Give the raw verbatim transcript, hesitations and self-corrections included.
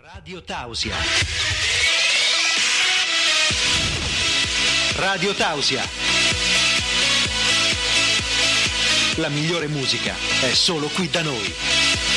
Radio Tausia. Radio Tausia. La migliore musica è solo qui da noi.